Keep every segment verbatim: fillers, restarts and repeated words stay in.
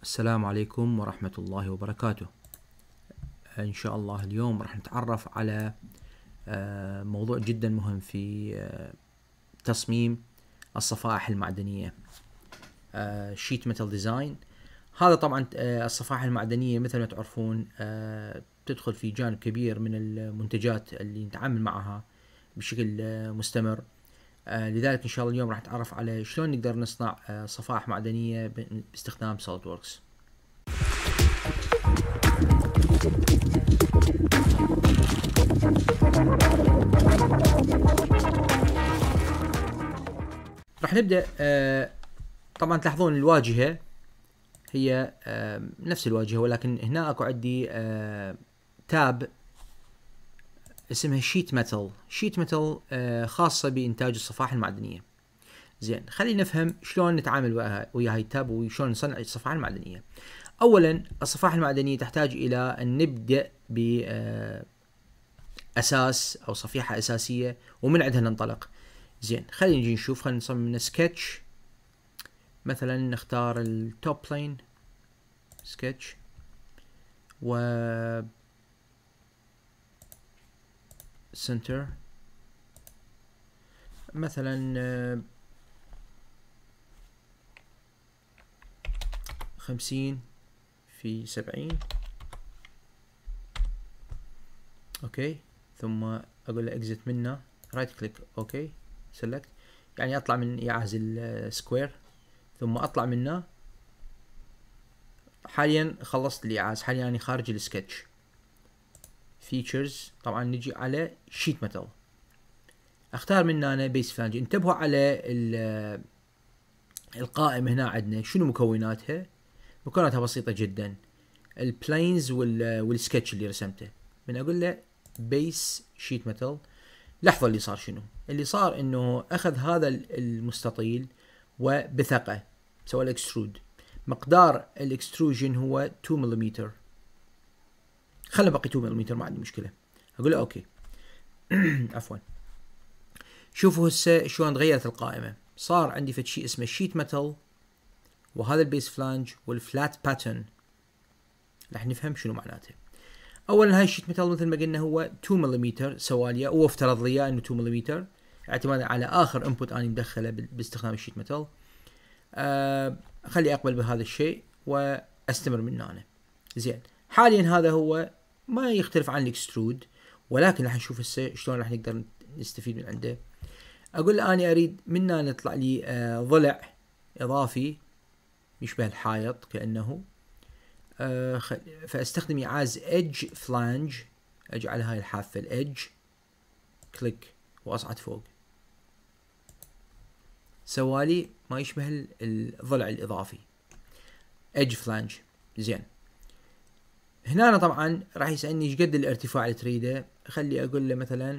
السلام عليكم ورحمة الله وبركاته. إن شاء الله اليوم راح نتعرف على موضوع جدا مهم في تصميم الصفائح المعدنية، شيت ميتال ديزاين. هذا طبعا الصفائح المعدنية مثل ما تعرفون تدخل في جانب كبير من المنتجات اللي نتعامل معها بشكل مستمر. لذلك إن شاء الله اليوم راح نتعرف على شلون نقدر نصنع صفائح معدنية باستخدام سوليد ووركس. راح نبدأ. طبعا تلاحظون الواجهة هي نفس الواجهة، ولكن هنا اكو عندي تاب اسمها شيت ميتال. شيت ميتال خاصة بإنتاج الصفائح المعدنية. زين، خلينا نفهم شلون نتعامل ويا هاي التاب وشلون نصنع الصفائح المعدنية. أولا الصفائح المعدنية تحتاج إلى أن نبدأ بأساس أو صفيحة أساسية ومن عندها ننطلق. زين، خلينا نجي نشوف. خلينا نصمم سكتش. مثلا نختار التوب بلين سكتش و سنتر مثلا خمسين في سبعين. اوكي، ثم اقول له اكزت منه، رايت كليك، اوكي سيلكت، يعني اطلع من يعاز السكوير ثم اطلع منه. حاليا خلصت الإعاز، حاليا أنا خارج السكتش. فيتشرز، طبعا نجي على شيت ميتال، اختار من هنا بيس فلانج. انتبهوا على القائمة هنا عندنا شنو مكوناتها. مكوناتها بسيطة جدا، البلينز والسكتش اللي رسمته. من اقول له بيس شيت ميتال، لحظة اللي صار شنو؟ اللي صار انه اخذ هذا المستطيل وبثقة سوى له اكسترود. مقدار الاكستروجن هو اثنين ملم. خلنا بقي اثنين ملم، ما عندي مشكلة. اقول له اوكي. عفوا، شوفوا هسه شلون تغيرت القائمة. صار عندي فد شيء اسمه شيت ميتال، وهذا البيس فلانج والفلات باترن. راح نفهم شنو معناته. اولا هاي الشيت ميتال مثل ما قلنا هو اثنين ملم سواليا، وافترض لي انه اثنين ملم اعتمادا على اخر انبوت اني مدخله باستخدام الشيت ميتال. آه خلي اقبل بهذا الشيء واستمر من هنا. زين، حاليا هذا هو ما يختلف عن الاكسترود، ولكن راح نشوف هسه شلون راح نقدر نستفيد من عنده. اقول له اني اريد من هنا يطلع لي آه ضلع اضافي يشبه الحائط كانه. آه فاستخدم اعاز ايدج فلانج، اجي على هاي الحافه الايدج، كليك واصعد فوق، سوالي ما يشبه الضلع الاضافي ايدج فلانج. زين، هنا أنا طبعا راح يسألني ايش قد الارتفاع اللي تريده. خلي اقول له مثلا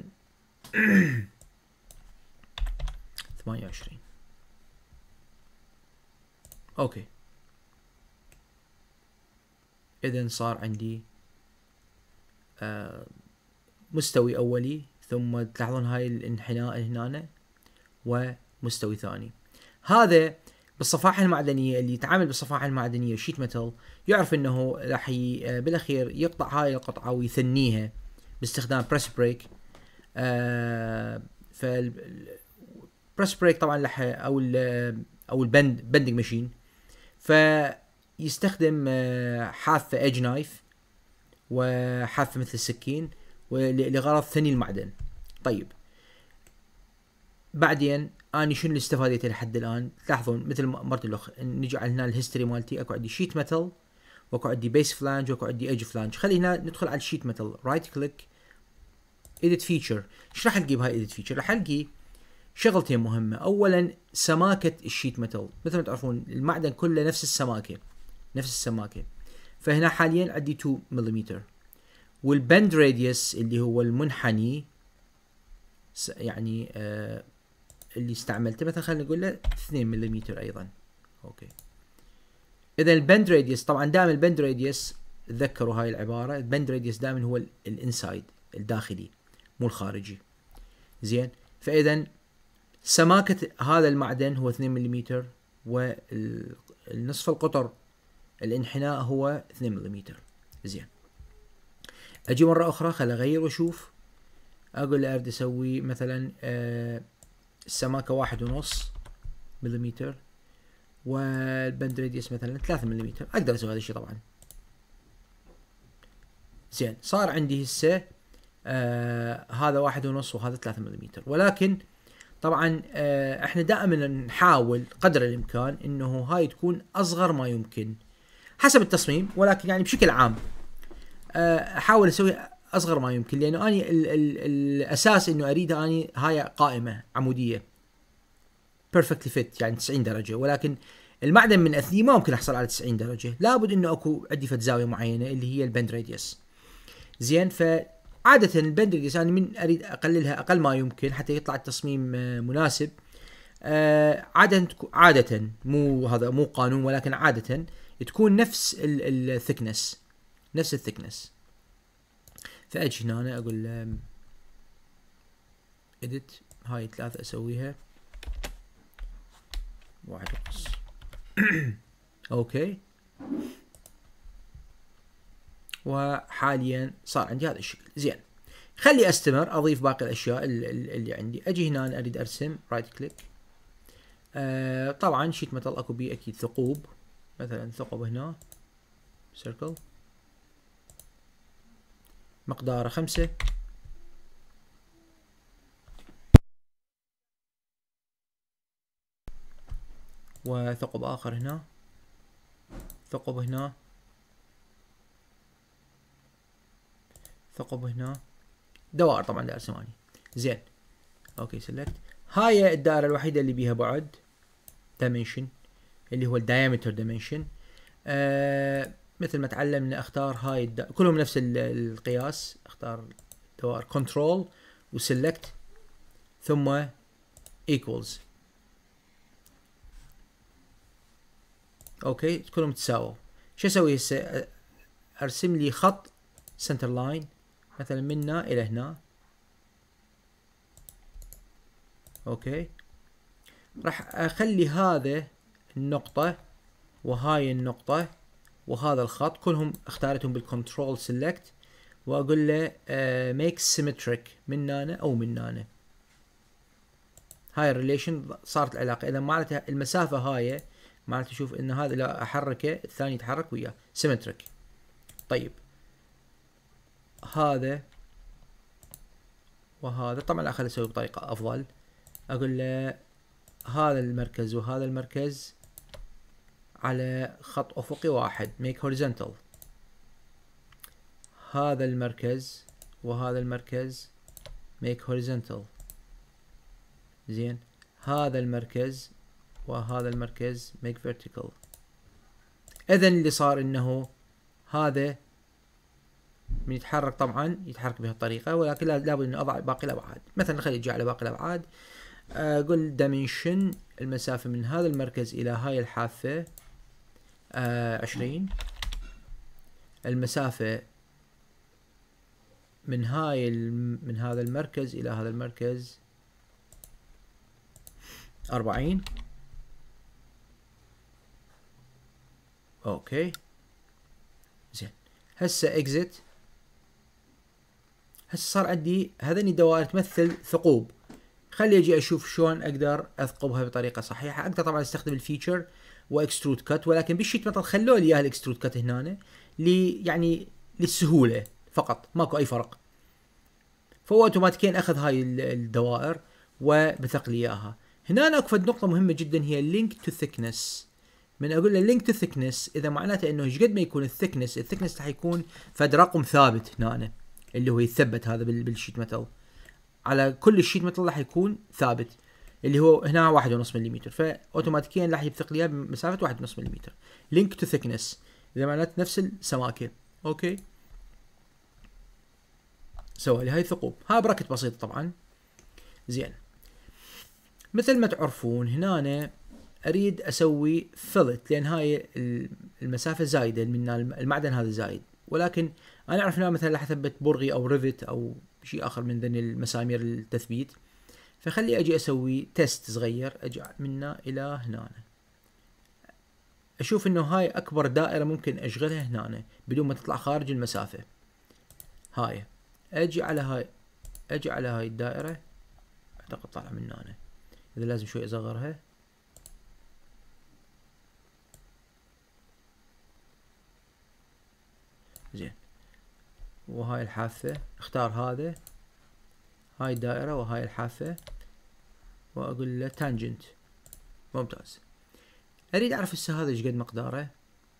ثمانية وعشرين. اوكي، اذا صار عندي آه مستوي اولي، ثم تلاحظون هاي الانحناء هنا ومستوي ثاني. هذا بالصفائح المعدنية، اللي يتعامل بالصفائح المعدنية شيت ميتال يعرف انه راح بالاخير يقطع هاي القطعة ويثنيها باستخدام بريس بريك. آه ف بريس بريك طبعا لح او ال او البند بندنج ماشين، فيستخدم آه حافة ايدج نايف وحافة مثل السكين لغرض ثني المعدن. طيب بعدين اني شنو اللي استفاديته لحد الان؟ تلاحظون مثل ما مرت الاخ، نجي على هنا الهيستوري مالتي، اكو عندي شيت ميتال واكو عندي بيس فلانج واكو عندي ايدج فلانج. خلي هنا ندخل على الشيت ميتال، رايت كليك، ايديت فيتشر. ايش راح القي بهاي ايديت فيتشر؟ راح القي شغلتين مهمه. اولا سماكه الشيت ميتال، مثل ما تعرفون المعدن كله نفس السماكه نفس السماكه فهنا حاليا عندي اثنين ملم. والبند راديوس اللي هو المنحني يعني آه اللي استعملته مثلا خلينا نقول له اثنين ملم ايضا. اوكي، اذا البند راديوس طبعا دائما البند راديوس، تذكروا هاي العباره، البند راديوس دائما هو الانسايد الداخلي مو الخارجي. زين، فاذا سماكه هذا المعدن هو اثنين ملم، والنصف القطر الانحناء هو اثنين ملم. زين، اجي مرة اخرى خل اغير واشوف، اقول له اريد اسوي مثلا آه السماكة واحد ونص ملم والبند راديوس مثلا ثلاثة ملم، اقدر اسوي هذا الشيء طبعا. زين، صار عندي هسه آه هذا واحد ونص وهذا ثلاثة ملم، ولكن طبعا آه احنا دائما نحاول قدر الامكان انه هاي تكون اصغر ما يمكن حسب التصميم، ولكن يعني بشكل عام آه احاول اسوي اصغر ما يمكن، لانه اني ال ال الاساس انه اريد اني هاي قائمة عمودية بيرفكتلي فيت يعني تسعين درجة، ولكن المعدن من اثني ما ممكن احصل على تسعين درجة، لابد انه اكو عندي فد زاوية معينة اللي هي البند راديوس. زين، فعادة البند راديوس انا من اريد اقللها اقل ما يمكن حتى يطلع التصميم مناسب. آه عادة عادة مو هذا مو قانون، ولكن عادة تكون نفس الثكنس نفس الثكنس. فاجي هنا أنا اقول اديت هاي ثلاثة اسويها واحد ونص. اوكي، وحاليا صار عندي هذا الشكل. زين، خلي استمر اضيف باقي الاشياء اللي عندي. اجي هنا اريد ارسم رايت كليك. آه طبعا شيت متل اكو بيه اكيد ثقوب، مثلا ثقب هنا سيركل مقداره خمسة، وثقب اخر هنا، ثقب هنا، ثقب هنا، دوائر طبعا دائرة ثمانية. زين، اوكي سلكت. هاي الدائرة الوحيدة اللي بيها بعد دايمنشن اللي هو الدايمتر دايمنشن. آه مثل ما تعلمنا اختار هاي الدا... كلهم نفس القياس، اختار دوائر كنترول وسلكت ثم ايكوالز. اوكي كلهم تساووا. شو اسوي هسه؟ ارسم لي خط سنتر لاين مثلا من هنا الى هنا. اوكي، راح اخلي هذا النقطة وهاي النقطة وهذا الخط كلهم اختارتهم بالكنترول سيلكت، واقول له ميك سيمتريك من هنا او من هنا. هاي الريليشن صارت العلاقة. اذا معناتها المسافة هاي معناتها شوف ان هذا لا احركه الثاني يتحرك وياه سيمتريك. طيب هذا وهذا طبعا خليني اسوي بطريقة افضل. اقول له هذا المركز وهذا المركز على خط افقي واحد make horizontal. هذا المركز وهذا المركز make horizontal. زين، هذا المركز وهذا المركز make vertical. اذا اللي صار انه هذا من يتحرك طبعا يتحرك بهالطريقة، ولكن لابد ان اضع باقي الابعاد. مثلا خلي اجي على باقي الابعاد، اقول dimension المسافة من هذا المركز الى هاي الحافة آه عشرين، المسافة من هاي من هذا المركز الى هذا المركز أربعين. اوكي زين، هسه اكزت. هسه صار عندي هذني دوائر تمثل ثقوب. خلي اجي اشوف شلون اقدر اثقبها بطريقه صحيحه. اقدر طبعا استخدم الفيتشر واكسترود كات، ولكن بالشيت مثلا خلوا لي اياها الاكسترود كات هنا لي يعني للسهوله فقط، ماكو اي فرق. فهو اوتوماتيكيا اخذ هاي الدوائر وبثق لي اياها. هنا أنا اكو نقطه مهمه جدا هي لينك تو ثيكنس. من اقول له لينك تو ثيكنس اذا معناته انه ايش قد ما يكون الثيكنس، الثيكنس راح يكون فد رقم ثابت هنا اللي هو يثبت هذا بالشيت متل على كل الشيت متل راح يكون ثابت، اللي هو هنا واحد ونص مليمتر، فاوتوماتيكيا راح يبثق لي بمسافه واحد ونص مليمتر. لينك تو ثيكنس اذا معناته نفس السماكه. اوكي، سوى لي هاي الثقوب. هاي براكت بسيطه طبعا. زين، مثل ما تعرفون هنا أنا اريد اسوي فلت، لان هاي المسافه زايده من المعدن هذا زايد، ولكن انا اعرف هنا مثلا راح اثبت برغي او ريفت او شيء اخر من ذني المسامير التثبيت. فخلي اجي اسوي تيست صغير، اجي من هنا الى هنا اشوف انه هاي اكبر دائرة ممكن اشغلها هنا بدون ما تطلع خارج المسافة. هاي اجي على هاي اجي على هاي الدائرة، اعتقد طالع من هنا، اذا لازم شوي اصغرها. زين، وهاي الحافة اختار هذا، هاي الدائرة وهاي الحافة، واقول له تانجنت. ممتاز. اريد اعرف هسه هذا ايش قد مقداره.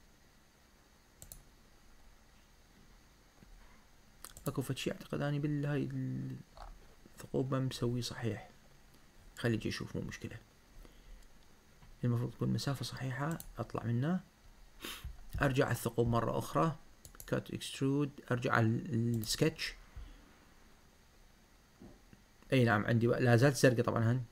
اكو فد شي اعتقد اني بالهاي الثقوب ما مسوي صحيح. خلي يجي يشوف، مو مشكلة. المفروض تكون مسافة صحيحة. اطلع منه، ارجع على الثقوب مرة اخرى، كات اكسترود، ارجع على السكتش. اي نعم عندي لا زالت زرقاء طبعا هن.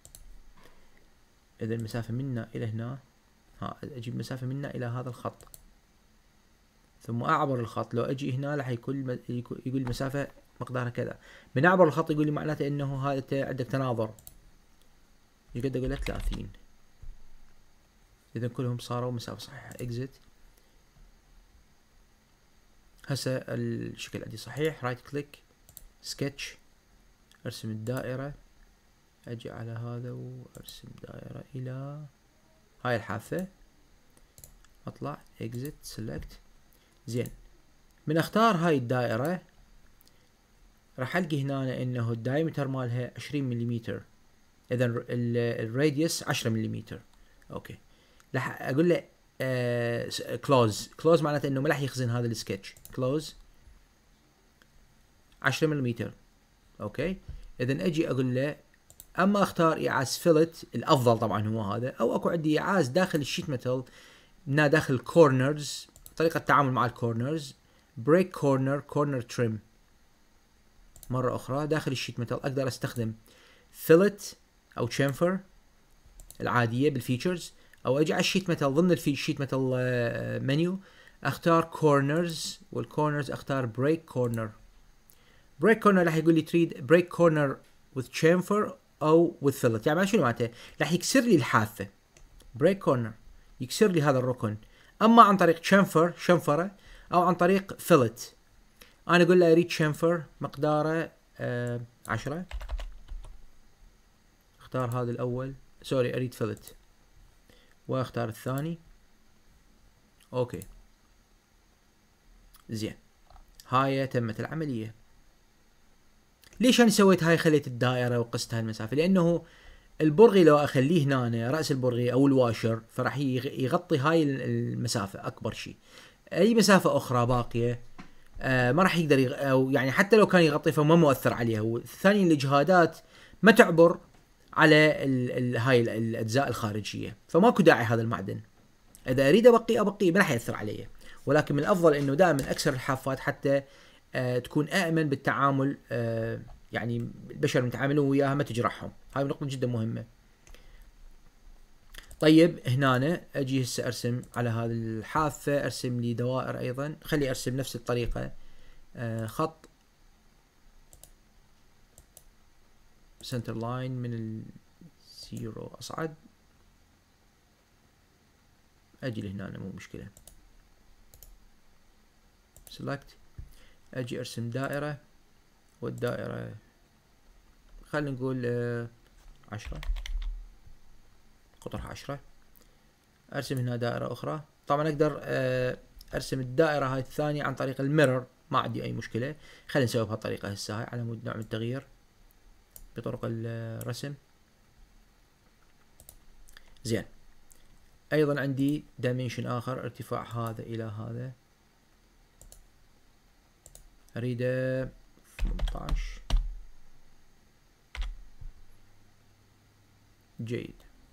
اذا المسافة منا الى هنا، ها اجيب مسافة منا الى هذا الخط، ثم اعبر الخط. لو اجي هنا راح يقول يقول المسافة مقدارها كذا. من اعبر الخط يقول لي معناته انه هذا عندك تناظر. يقدر اقول له ثلاثين. اذا كلهم صاروا مسافة صحيحة. اكزت. هسه الشكل عندي صحيح. رايت كليك، سكتش، ارسم الدائرة، اجي على هذا وارسم دائرة الى هاي الحافة، اطلع اكزت سيلكت. زين، من اختار هاي الدائرة راح القي هنا انه الدايمتر مالها عشرين مليمتر، اذا الراديوس عشرة مليمتر. اوكي، راح اقول له كلوز. كلوز معناته انه ما راح يخزن هذا السكتش. كلوز عشرة مليمتر. اوكي، اذا اجي اقول له اما اختار ايعاز فيلت، الافضل طبعا هو هذا، او اكو عندي ايعاز داخل الشيت ميتال هنا داخل كورنرز، طريقة التعامل مع الكورنرز، بريك كورنر، كورنر تريم. مرة اخرى داخل الشيت ميتال اقدر استخدم فيلت او تشامفر العادية بالفيتشرز، او اجي على الشيت ميتال ضمن الشيت ميتال منيو اختار كورنرز، والكورنرز اختار بريك كورنر. بريك كورنر راح يقول لي تريد بريك كورنر with chamfer او with fillet، يعني شنو معناته؟ راح يكسر لي الحافة. بريك كورنر يكسر لي هذا الركن، اما عن طريق chamfer شنفرة، او عن طريق fillet. انا اقول له اريد chamfer مقداره آه عشرة. اختار هذا الاول، سوري اريد fillet، واختار الثاني. اوكي زين، هاي تمت العملية. ليش انا سويت هاي؟ خليت الدائرة وقست هاي المسافة لانه البرغي لو اخليه هنا رأس البرغي او الواشر فراح يغطي هاي المسافة اكبر شيء. اي مسافة اخرى باقية آه ما راح يقدر يغ... او يعني حتى لو كان يغطي فما مؤثر عليها. والثاني الاجهادات ما تعبر على ال... ال... هاي الاجزاء الخارجية، فماكو داعي هذا المعدن. اذا اريد ابقي ابقي ما راح ياثر علي. ولكن من الافضل انه دائما اكسر الحافات حتى آه تكون امن بالتعامل، آه يعني البشر متعاملون وياها ما تجرحهم. هاي نقطة جدا مهمة. طيب هنا اجي هسه ارسم على هذه الحافة، ارسم لي دوائر ايضا. خلي ارسم نفس الطريقة، آه خط سنتر لاين من الزيرو اصعد، اجي لهنا مو مشكلة. سلكت، اجي ارسم دائرة، والدائرة خلينا نقول آه عشرة، قطرها عشرة. ارسم هنا دائرة اخرى. طبعا اقدر آه ارسم الدائرة هاي الثانية عن طريق الميرور، ما عندي اي مشكلة. خلينا نسوي بهالطريقة هسه هاي على مود نوع من التغيير بطرق الرسم. زين، ايضا عندي دايمنشن اخر، ارتفاع هذا الى هذا اريده ثمانية عشر. جيد.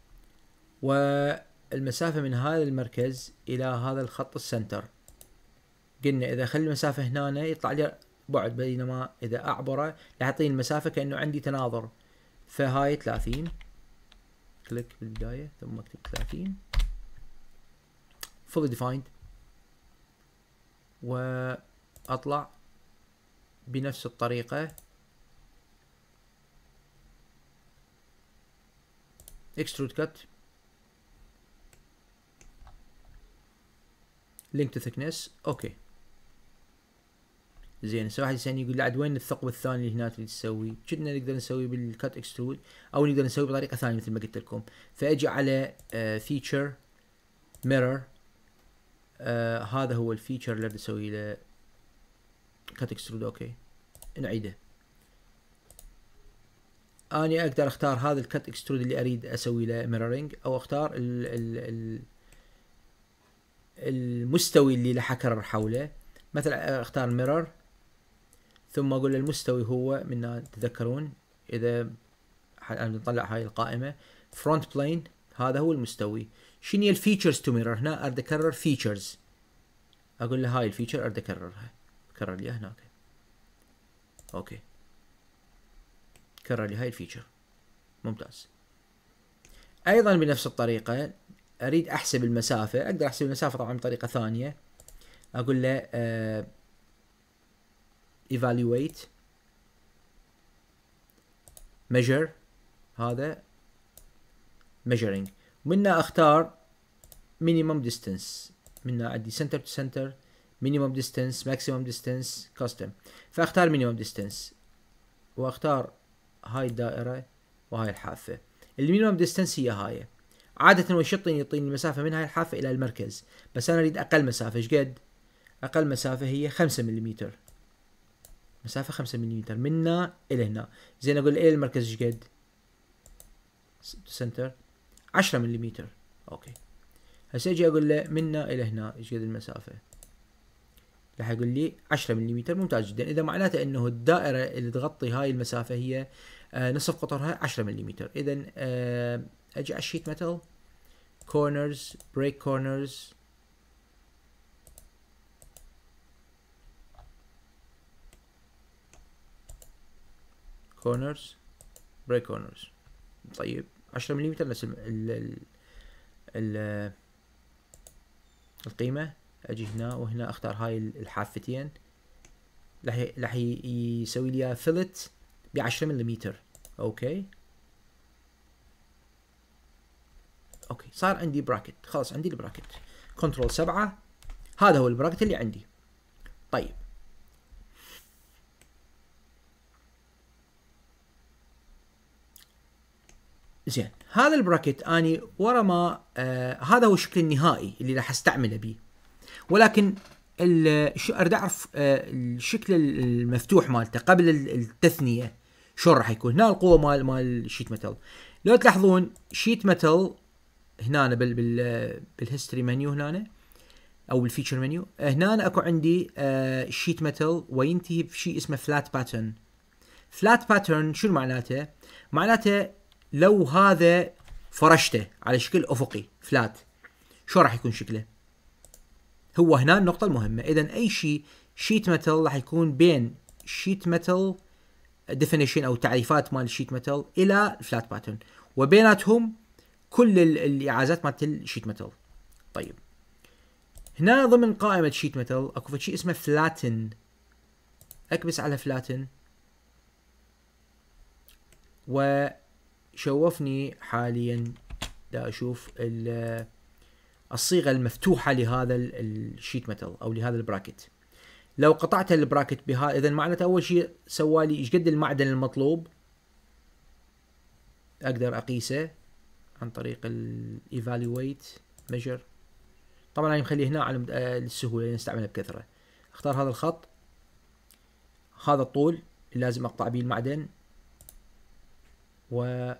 والمسافة من هذا المركز الى هذا الخط السنتر، قلنا اذا اخلي المسافة هنا يطلع لي بعد، بينما اذا اعبره راح يعطيني المسافة كأنه عندي تناظر. فهاي ثلاثين، كليك بالبداية ثم اكتب ثلاثين fully defined، واطلع بنفس الطريقة extrude cut. link to thickness. اوكي زين. هسه واحد يسالني يقول لي عاد وين الثقب الثاني اللي هنا تريد تسوي؟ كنا نقدر نسوي بالكات اكسترود او نقدر نسوي بطريقه ثانيه مثل ما قلت لكم. فاجي على فيتشر ميرور، هذا هو الفيتشر اللي بدي اسوي له كات اكسترود. اوكي نعيده. اني اقدر اختار هذا الكات اكسترود اللي اريد اسوي له ميرورينج، او اختار ال ال ال المستوي اللي راح اكرر حوله. مثلا اختار ميرور ثم اقول المستوي هو من تذكرون اذا نطلع هاي القائمه فرونت بلين، هذا هو المستوي. شنو هي الفيتشرز تو ميرور؟ هنا اريد اكرر فيتشرز، اقول له هاي الفيتشر اريد اكررها، كرر لي هناك. اوكي كرر لي هاي الفيتشر، ممتاز. ايضا بنفس الطريقه اريد احسب المسافه، اقدر احسب المسافه طبعا بطريقه ثانيه. اقول له uh, evaluate measure، هذا measuring. منها اختار minimum distance، منها عندي center to center، minimum distance، maximum distance، custom. فاختار minimum distance واختار هاي الدائرة وهاي الحافة. المينيمم ديستنس هي هاي. عادة وش يعطيني؟ يعطيني المسافة من هاي الحافة إلى المركز، بس أنا أريد أقل مسافة. إيش قد؟ أقل مسافة هي خمسة مليمتر، مسافة خمسة مليمتر منا إلى هنا. زين أقول إلى المركز إيش قد؟ سنتر عشرة مليمتر. أوكي هسه أجي أقول له منا إلى هنا إيش قد المسافة؟ راح يقول لي عشرة مليمتر. ممتاز جدا. إذا معناته إنه الدائرة اللي تغطي هاي المسافة هي آه نصف قطرها عشرة مليمتر. إذا آه أجي على الشيت ميتال corners break corners، corners break corners. طيب عشرة مليمتر نفس ال ال ال القيمة. أجي هنا وهنا أختار هاي الحافتين، راح راح يسوي لي فيلت ب عشرة مليمتر. اوكي اوكي صار عندي براكت، خلاص عندي البراكت. كنترول سبعة، هذا هو البراكت اللي عندي. طيب زين، هذا البراكت اني ورا ما آه هذا هو الشكل النهائي اللي راح استعمله بيه، ولكن شو اريد اعرف آه الشكل المفتوح مالته قبل التثنيه شلون راح يكون. هنا القوه مال مال الشيت ميتال. لو تلاحظون شيت ميتال هنا بال بال بالهيستوري منيو هنا او بالفيتشر منيو، هنا اكو عندي آه شيت ميتال وينتهي بشيء اسمه فلات باترن. فلات باترن شو معناته؟ معناته لو هذا فرشته على شكل افقي فلات شو راح يكون شكله؟ هو هنا النقطة المهمة. إذا أي شيء شيت ميتال راح يكون بين شيت ميتال ديفينيشن أو تعريفات مال الشيت ميتال إلى الفلات باترن، وبيناتهم كل الإعازات مالت الشيت ميتال. طيب هنا ضمن قائمة شيت ميتال أكو شيء اسمه فلاتن. أكبس على فلاتن وشوفني حاليا دا أشوف الصيغة المفتوحة لهذا الشيت ميتال أو لهذا البراكت. لو قطعت البراكت بها إذا معناته أول شيء سوالي إيش قد المعدن المطلوب، أقدر أقيسه عن طريق ال evaluate measure. طبعا أنا مخليه هنا على السهولة نستعملها بكثرة. اختار هذا الخط، هذا الطول اللي لازم أقطع به المعدن، وهذا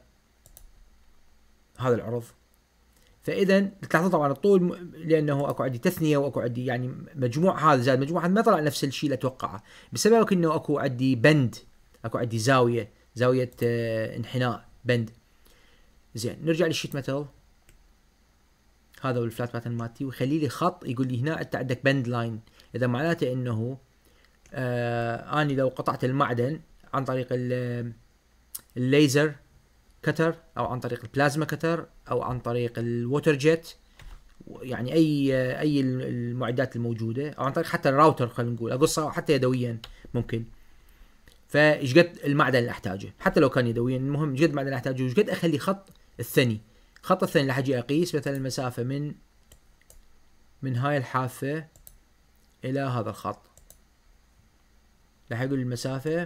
العرض. فاذا تلاحظون طبعا الطول لانه اكو عندي تثنيه واكو عندي يعني مجموع هذا زائد مجموع هذا ما طلع نفس الشيء اللي اتوقعه، بسبب انه اكو عندي بند، اكو عندي زاويه زاويه اه انحناء بند. زين نرجع للشيت ميتال، هذا هو الفلات باترن مالتي، ويخلي لي خط يقول لي هنا انت عندك بند لاين. اذا معناته انه آه اني لو قطعت المعدن عن طريق الليزر كتر او عن طريق البلازما كتر او عن طريق الووتر جيت، يعني اي اي المعدات الموجوده، او عن طريق حتى الراوتر خلينا نقول اقصها حتى يدويا ممكن. فايش قد المعدن اللي احتاجه حتى لو كان يدويا، المهم ايش قد المعدن اللي احتاجه وايش قد اخلي خط الثاني. خط الثاني اللي حجي اقيس مثلا المسافه من من هاي الحافة الى هذا الخط، راح يقول المسافة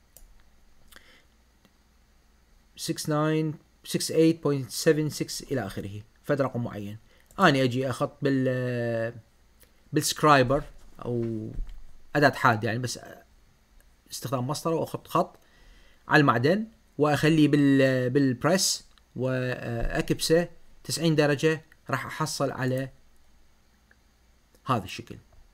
ستة وتسعين ستة وستين فاصلة سبعة ستة الى اخره، فد رقم معين. اني اجي اخط بال بالسكرايبر او اداة حاد يعني، بس استخدام مسطرة واخط خط على المعدن واخليه بال بالبريس واكبسه تسعين درجة، راح احصل على هذا الشكل.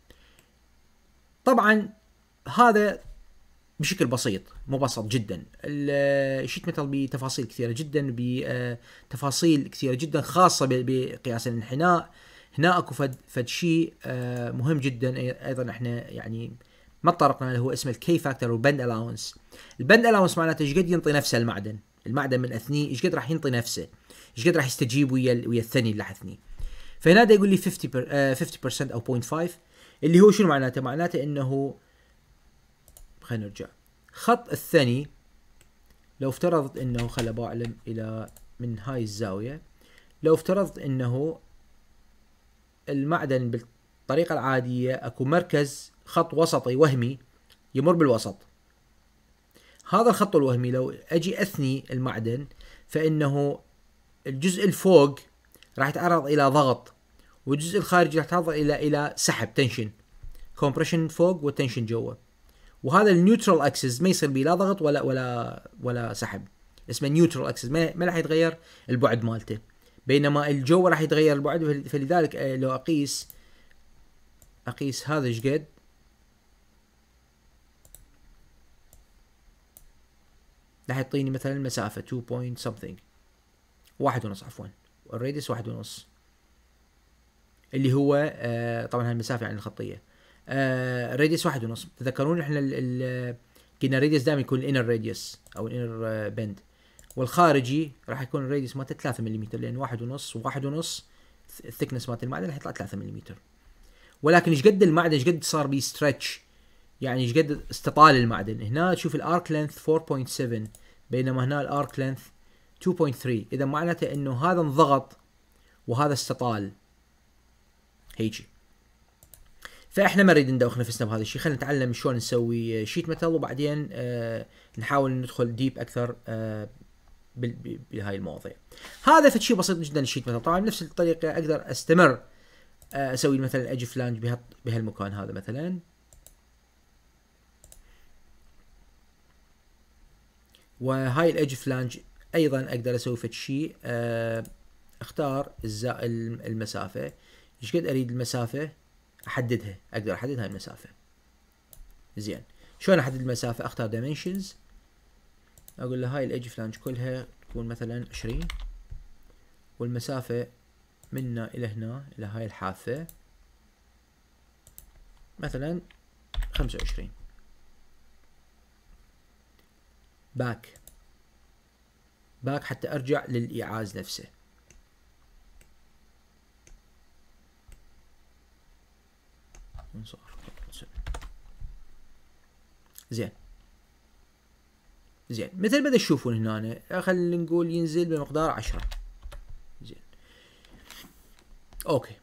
طبعا هذا بشكل بسيط مبسط جدا. الشيت ميتال بتفاصيل كثيرة جدا، بتفاصيل كثيرة جدا خاصة بقياس الانحناء. هنا اكو فد, فد شيء مهم جدا ايضا احنا يعني ما تطرقنا له، هو اسمه الكي فاكتور والبند الاونس. البند الاونس معناته ايش قد ينطي نفسه المعدن، المعدن من اثنيه ايش قد راح ينطي نفسه، ايش قد راح يستجيب ويا ويا الثاني اللي راح اثنيه. فهنا دا يقول لي خمسين بالمية او صفر فاصلة خمسة، اللي هو شنو معناته؟ معناته انه خلينا نرجع خط الثاني لو افترضت انه خل بعلم الى من هاي الزاوية، لو افترضت انه المعدن بالطريقة العادية اكو مركز خط وسطي وهمي يمر بالوسط، هذا الخط الوهمي لو اجي اثني المعدن فانه الجزء الفوق راح يتعرض الى ضغط، والجزء الخارجي راح يتعرض الى الى سحب تنشن، كومبريشن فوق وتنشن جوا. وهذا النيوترال اكسس ما يصير به لا ضغط ولا ولا ولا سحب، اسمه نيوترال اكسس، ما, ما راح يتغير البعد مالته، بينما الجو راح يتغير البعد. فلذلك لو اقيس اقيس هذا ايش قد، راح يعطيني مثلا المسافة two point something، واحد ونص عفوا، والراديوس واحد ونص، اللي هو آه طبعا هالمسافة يعني الخطية، آه راديوس واحد ونص. تذكرون احنا قلنا الراديوس دائما يكون الانر راديوس او الانر بند، والخارجي راح يكون الراديوس مالته ثلاثة ملم، لان واحد ونص وواحد ونص الثكنس مالت المعدن راح يطلع ثلاثة ملم. ولكن ايش قد المعدن ايش قد صار بي ستريتش، يعني ايش قد استطال المعدن. هنا تشوف الارك لينث فور بوينت سفن، بينما هنا الارك لينث تو بوينت ثري، اذا معناته انه هذا انضغط وهذا استطال هيجي. فاحنا ما نريد ندوخ نفسنا بهذا الشيء، خلينا نتعلم شلون نسوي شيت ميتال، وبعدين آه نحاول ندخل ديب اكثر آه بهاي المواضيع. هذا في شيء بسيط جدا الشيت ميتال. طبعا بنفس الطريقه اقدر استمر آه اسوي مثلا الايدج فلانج بهالمكان هذا مثلا، وهاي الايدج فلانج ايضا اقدر اسوي فد شيء آه اختار المسافه، ايش قد اريد المسافه احددها، اقدر احدد هاي المسافه. زين شلون احدد المسافه؟ اختار dimensions، اقول له هاي الايدج فلانج كلها تكون مثلا عشرين، والمسافه منا الى هنا الى هاي الحافه مثلا خمسة وعشرين. باك باك حتى ارجع للايعاز نفسه. زين زين مثل ما تشوفون هنا خلينا نقول ينزل بمقدار عشرة. زين اوكي،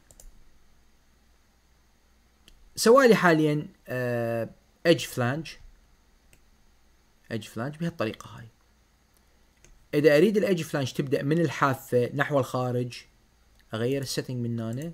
سوالي حاليا ايدج فلانج ايدج فلانج بهالطريقه هاي. اذا اريد الايدج فلانج تبدا من الحافه نحو الخارج، اغير السيتنج من هنا،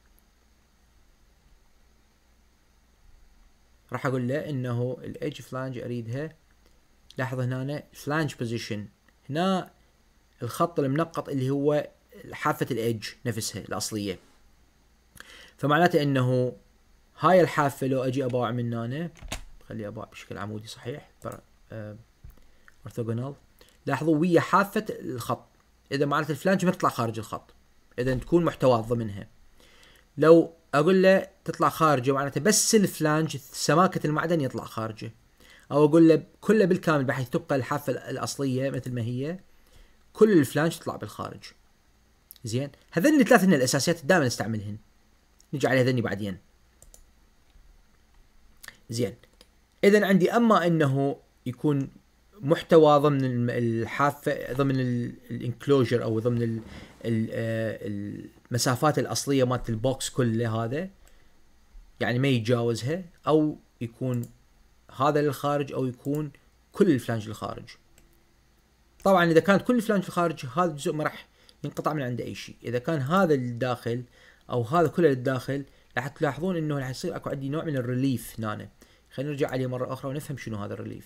راح اقول له انه الايدج فلانج اريدها، لاحظ هنا فلانج بوزيشن، هنا الخط المنقط اللي هو حافه الايدج نفسها الاصليه. فمعناته انه هاي الحافه لو اجي اباع من هنا، خلي اباع بشكل عمودي صحيح اورثوغونال، لاحظوا ويا حافه الخط، اذا معناته الفلانج ما تطلع خارج الخط، اذا تكون محتواه ضمنها. لو اقول له تطلع خارجه معناته بس الفلانج سماكه المعدن يطلع خارجه، او اقول له كله بالكامل بحيث تبقى الحافه الاصليه مثل ما هي، كل الفلانج تطلع بالخارج. زين هذين الثلاث من الاساسيات دائما نستعملهن، نجي على هذني بعدين. زين اذا عندي اما انه يكون محتوى ضمن الحافه، ضمن الانكلوجر او ضمن المسافات الاصليه مالت البوكس كله هذا، يعني ما يتجاوزها، او يكون هذا للخارج او يكون كل الفلانج للخارج. طبعا اذا كانت كل الفلانج للخارج هذا الجزء ما راح ينقطع من عنده اي شيء. اذا كان هذا للداخل او هذا كله للداخل راح تلاحظون انه راح يصير اكو عندي نوع من الريليف هنا. خلينا نرجع عليه مره اخرى ونفهم شنو هذا الريليف.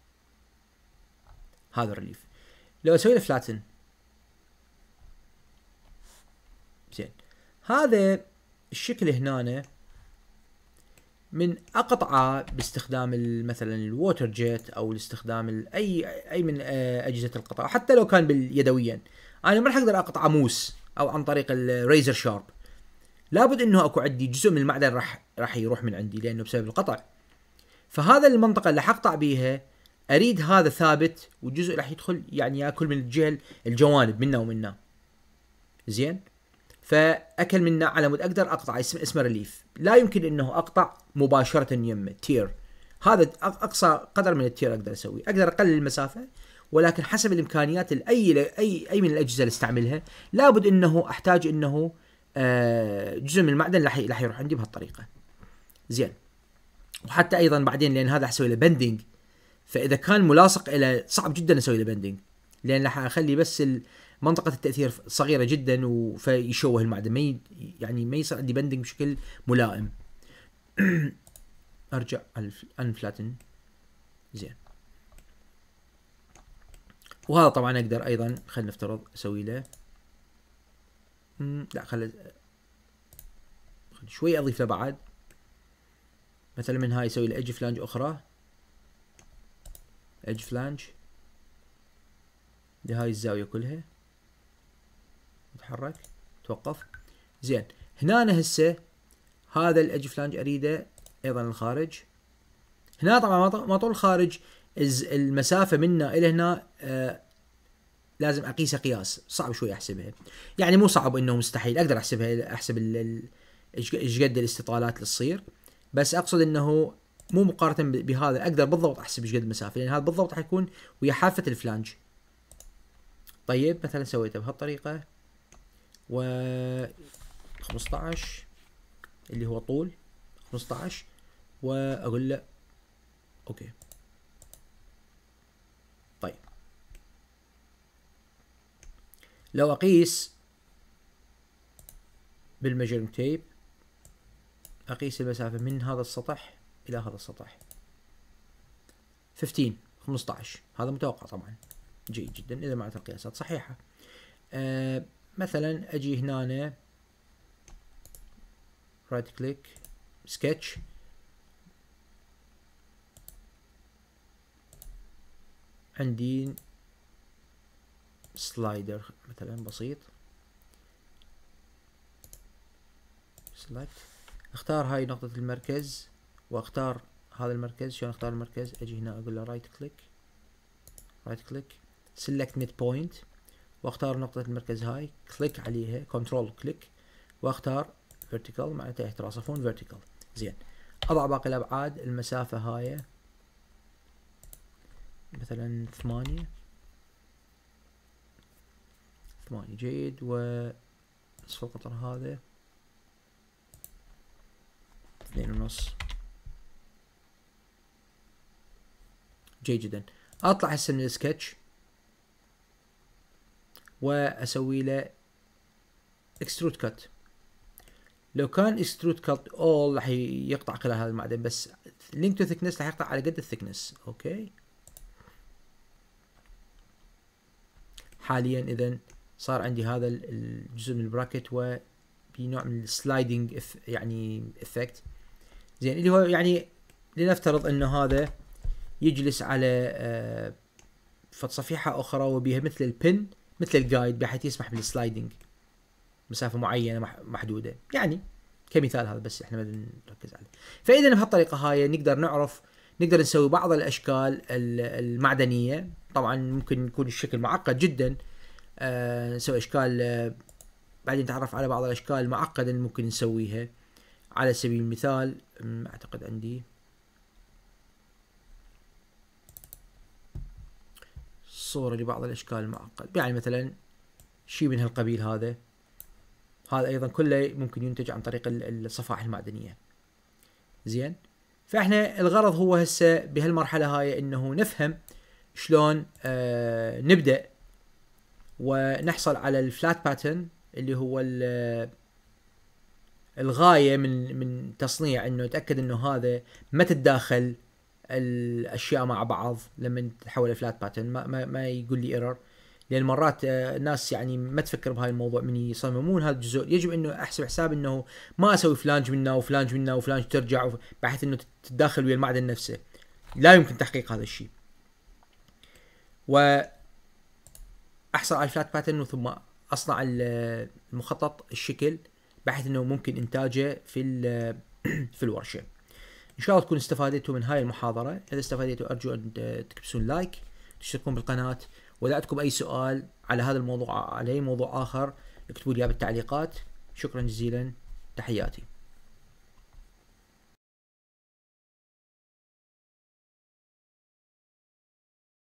هذا الريليف لو اسوي له فلاتن، زين هذا الشكل هنا من اقطعه باستخدام مثلا الووتر جيت او الاستخدام اي اي من اجهزه القطع، حتى لو كان باليدويا. انا ما راح اقدر اقطع موس او عن طريق الريزر شارب، لابد انه اكو عندي جزء من المعدن راح راح يروح من عندي لانه بسبب القطع. فهذا المنطقه اللي حقطع بيها اريد هذا ثابت، والجزء راح يدخل يعني ياكل من الجهه الجوانب منا ومنا. زين فاكل منا على مود اقدر اقطع اسم اسمه ريليف. لا يمكن انه اقطع مباشره يمه تير، هذا اقصى قدر من التير اقدر اسويه. اقدر اقلل المسافه، ولكن حسب الامكانيات اي اي اي من الاجهزه اللي استعملها لابد انه احتاج انه آه جزء من المعدن راح راح يروح عندي بهالطريقه. زين وحتى ايضا بعدين لان هذا اسوي له بندنج، فاذا كان ملاصق الى صعب جدا اسوي له بندنج، لان راح اخلي بس منطقه التاثير صغيره جدا وفيشوه المعدن، ما يعني ما يصير عندي بندنج بشكل ملائم. ارجع انفلاتن. زين وهذا طبعا اقدر ايضا خلينا نفترض اسوي له لا خلي شوي اضيف له بعد، مثلا من هاي اسوي له ايدج فلانج اخرى، ايدج فلانج لهاي الزاويه كلها، تحرك توقف. زين هنا هسه هذا الايدج فلانج اريده ايضا الخارج. هنا طبعا ما طول الخارج المسافه منا الى هنا آه لازم اقيسها قياس صعب شوي احسبها، يعني مو صعب انه مستحيل، اقدر احسبها، احسب ايش قد الاستطالات اللي تصير، بس اقصد انه مو مقارنه بهذا اقدر بالضبط احسب ايش قد المسافه، لان هذا بالضبط حيكون ويا حافه الفلانج. طيب مثلا سويته بهالطريقه و خمسطعش اللي هو طول خمسطعش، واقول له اوكي. طيب لو اقيس بالميجرنج تيب، اقيس المسافه من هذا السطح الى هذا السطح خمستاشر خمسطعش، هذا متوقع طبعا جيد جدا اذا معناته القياسات صحيحه. آه مثلا اجي هنا رايت كليك سكتش، عندي سلايدر مثلا بسيط، سلايد، اختار هاي نقطة المركز واختار هذا المركز. شلون اختار المركز؟ اجي هنا اقول له رايت كليك رايت كليك سيلكت ميد بوينت، واختار نقطة المركز هاي، كليك عليها كنترول كليك، واختار فيرتيكال معناته يتراصفون فيرتيكال. زين اضع باقي الابعاد، المسافة هاي مثلا ثمانية ثمانية جيد، ونصف القطر هذا اثنين ونص جيد جدا. اطلع هسه من السكتش واسوي له اكسترود كات. لو كان اكسترود كات اول راح يقطع كل هذا المعدن، بس لينك تو ثيكنس راح يقطع على قد الثيكنس. اوكي حاليا اذا صار عندي هذا الجزء من البراكت وبنوع من السلايدنج يعني افكت. زين اللي هو يعني لنفترض انه هذا يجلس على آه فد صفيحة اخرى وبها مثل البن مثل الجايد بحيث يسمح بالسلايدنج مسافة معينة محدودة، يعني كمثال هذا بس احنا بدنا نركز عليه. فاذا بهالطريقة هاي نقدر نعرف نقدر نسوي بعض الاشكال المعدنية. طبعا ممكن يكون الشكل معقد جدا، آه نسوي اشكال آه بعدين نتعرف على بعض الاشكال المعقدة اللي ممكن نسويها. على سبيل المثال اعتقد عندي صورة لبعض الاشكال المعقدة، يعني مثلا شيء من هالقبيل. هذا هذا ايضا كله ممكن ينتج عن طريق الصفائح المعدنية. زين، فاحنا الغرض هو هسه بهالمرحلة هاي انه نفهم شلون آه نبدأ ونحصل على الفلات باترن اللي هو الغاية من من تصنيع، انه نتأكد انه هذا ما تتداخل الاشياء مع بعض لما تتحول لفلات باترن، ما, ما, ما يقول لي ايرور. لان مرات الناس يعني ما تفكر بهاي الموضوع من يصممون هذا الجزء. يجب انه احسب حساب انه ما اسوي فلانج منه وفلانج منه وفلانج ترجع بحيث انه تتداخل ويا المعدن نفسه. لا يمكن تحقيق هذا الشيء. و احصل على الفلات باترن ثم اصنع المخطط الشكل بحيث انه ممكن انتاجه في في الورشه. ان شاء الله تكونوا استفادتوا من هاي المحاضره. اذا استفادتوا ارجو ان تكبسون لايك، تشتركون بالقناه، واذا عندكم اي سؤال على هذا الموضوع على اي موضوع اخر اكتبوا لي بالتعليقات. شكرا جزيلا، تحياتي.